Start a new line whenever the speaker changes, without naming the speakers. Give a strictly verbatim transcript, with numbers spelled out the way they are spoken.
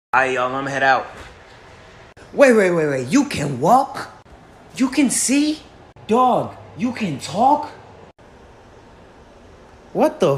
Alright, y'all, I'm head out.
Wait, wait, wait, wait. You can walk? You can see? Dog, you can talk? What the